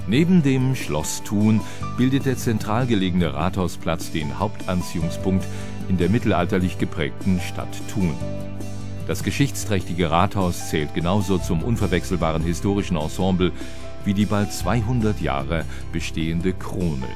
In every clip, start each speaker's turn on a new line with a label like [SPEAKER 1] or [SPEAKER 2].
[SPEAKER 1] Neben dem Schloss Thun bildet der zentral gelegene Rathausplatz den Hauptanziehungspunkt in der mittelalterlich geprägten Stadt Thun. Das geschichtsträchtige Rathaus zählt genauso zum unverwechselbaren historischen Ensemble wie die bald 200 Jahre bestehende Krone.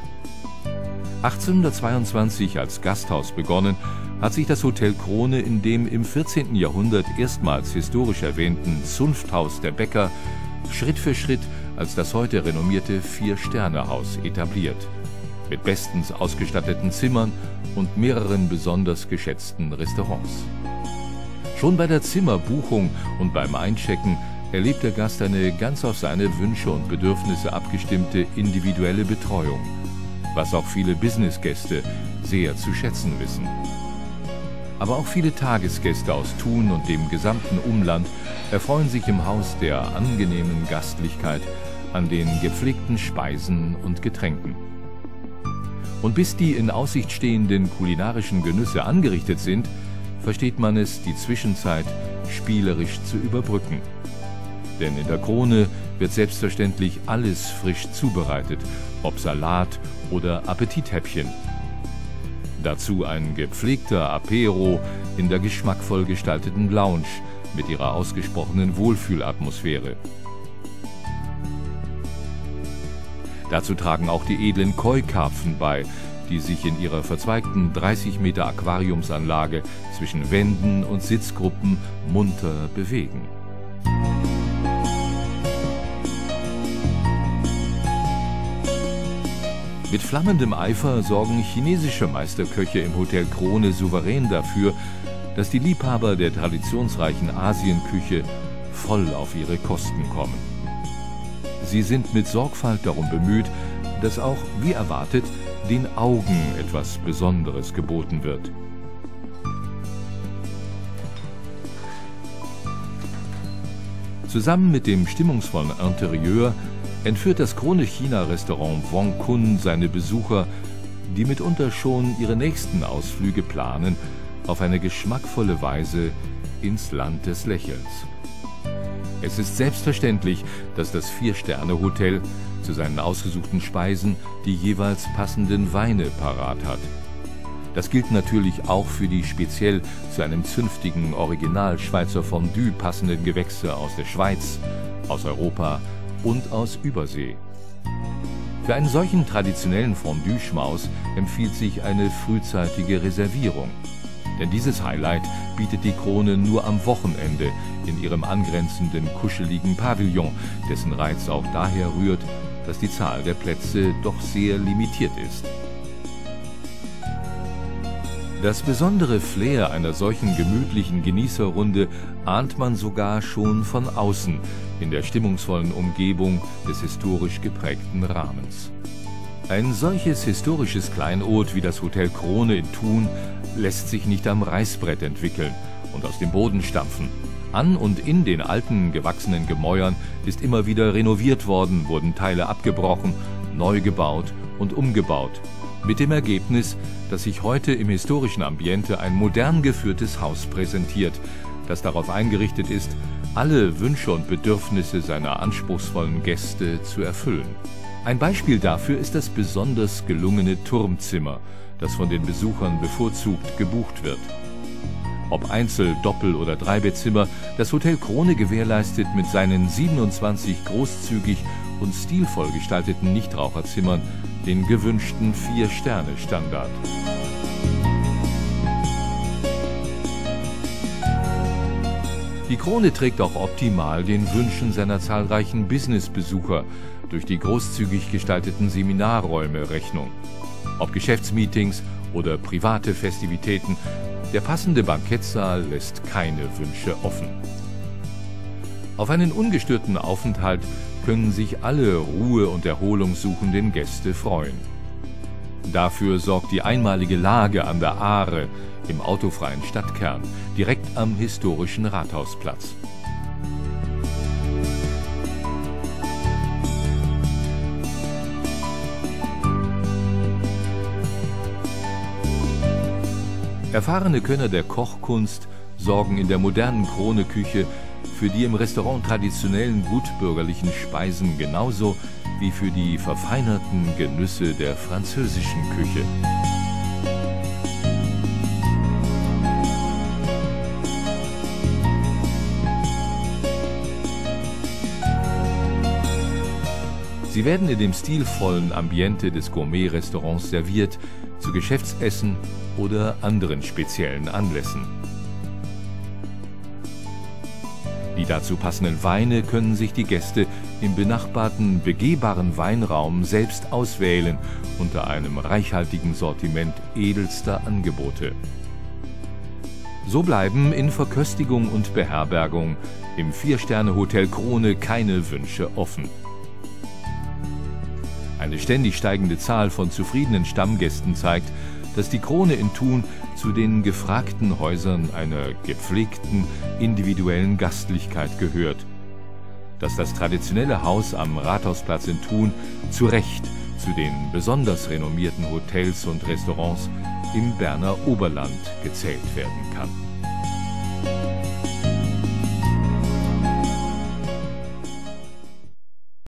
[SPEAKER 1] 1822 als Gasthaus begonnen, hat sich das Hotel Krone in dem im 14. Jahrhundert erstmals historisch erwähnten Zunfthaus der Bäcker Schritt für Schritt als das heute renommierte Vier-Sterne-Haus etabliert, mit bestens ausgestatteten Zimmern und mehreren besonders geschätzten Restaurants. Schon bei der Zimmerbuchung und beim Einchecken erlebt der Gast eine ganz auf seine Wünsche und Bedürfnisse abgestimmte individuelle Betreuung, was auch viele Businessgäste sehr zu schätzen wissen. Aber auch viele Tagesgäste aus Thun und dem gesamten Umland erfreuen sich im Haus der angenehmen Gastlichkeit an den gepflegten Speisen und Getränken. Und bis die in Aussicht stehenden kulinarischen Genüsse angerichtet sind, versteht man es, die Zwischenzeit spielerisch zu überbrücken. Denn in der Krone wird selbstverständlich alles frisch zubereitet, ob Salat oder Appetithäppchen. Dazu ein gepflegter Apero in der geschmackvoll gestalteten Lounge mit ihrer ausgesprochenen Wohlfühlatmosphäre. Dazu tragen auch die edlen Koi-Karpfen bei, die sich in ihrer verzweigten 30 Meter Aquariumsanlage zwischen Wänden und Sitzgruppen munter bewegen. Mit flammendem Eifer sorgen chinesische Meisterköche im Hotel Krone souverän dafür, dass die Liebhaber der traditionsreichen Asienküche voll auf ihre Kosten kommen. Sie sind mit Sorgfalt darum bemüht, dass auch, wie erwartet, den Augen etwas Besonderes geboten wird. Zusammen mit dem stimmungsvollen Interieur entführt das Krone-China-Restaurant Wong Kun seine Besucher, die mitunter schon ihre nächsten Ausflüge planen, auf eine geschmackvolle Weise ins Land des Lächelns. Es ist selbstverständlich, dass das Vier-Sterne-Hotel zu seinen ausgesuchten Speisen die jeweils passenden Weine parat hat. Das gilt natürlich auch für die speziell zu einem zünftigen Original-Schweizer Fondue passenden Gewächse aus der Schweiz, aus Europa und aus Übersee. Für einen solchen traditionellen Fondue-Schmaus empfiehlt sich eine frühzeitige Reservierung. Denn dieses Highlight bietet die Krone nur am Wochenende in ihrem angrenzenden kuscheligen Pavillon, dessen Reiz auch daher rührt, dass die Zahl der Plätze doch sehr limitiert ist. Das besondere Flair einer solchen gemütlichen Genießerrunde ahnt man sogar schon von außen in der stimmungsvollen Umgebung des historisch geprägten Rahmens. Ein solches historisches Kleinod wie das Hotel Krone in Thun lässt sich nicht am Reißbrett entwickeln und aus dem Boden stampfen. An und in den alten, gewachsenen Gemäuern ist immer wieder renoviert worden, wurden Teile abgebrochen, neu gebaut und umgebaut. Mit dem Ergebnis, dass sich heute im historischen Ambiente ein modern geführtes Haus präsentiert, das darauf eingerichtet ist, alle Wünsche und Bedürfnisse seiner anspruchsvollen Gäste zu erfüllen. Ein Beispiel dafür ist das besonders gelungene Turmzimmer, das von den Besuchern bevorzugt gebucht wird. Ob Einzel-, Doppel- oder Dreibettzimmer, das Hotel Krone gewährleistet mit seinen 27 großzügig und stilvoll gestalteten Nichtraucherzimmern den gewünschten 4-Sterne-Standard. Die Krone trägt auch optimal den Wünschen seiner zahlreichen Businessbesucher durch die großzügig gestalteten Seminarräume Rechnung. Ob Geschäftsmeetings oder private Festivitäten, der passende Bankettsaal lässt keine Wünsche offen. Auf einen ungestörten Aufenthalt können sich alle Ruhe- und erholungssuchenden Gäste freuen. Dafür sorgt die einmalige Lage an der Aare im autofreien Stadtkern, direkt am historischen Rathausplatz. Erfahrene Könner der Kochkunst sorgen in der modernen Krone-Küche für die im Restaurant traditionellen gutbürgerlichen Speisen genauso wie für die verfeinerten Genüsse der französischen Küche. Sie werden in dem stilvollen Ambiente des Gourmet-Restaurants serviert, zu Geschäftsessen oder anderen speziellen Anlässen. Die dazu passenden Weine können sich die Gäste im benachbarten, begehbaren Weinraum selbst auswählen, unter einem reichhaltigen Sortiment edelster Angebote. So bleiben in Verköstigung und Beherbergung im 4-Sterne-Hotel Krone keine Wünsche offen. Eine ständig steigende Zahl von zufriedenen Stammgästen zeigt, dass die Krone in Thun zu den gefragten Häusern einer gepflegten, individuellen Gastlichkeit gehört. Dass das traditionelle Haus am Rathausplatz in Thun zu Recht zu den besonders renommierten Hotels und Restaurants im Berner Oberland gezählt werden kann.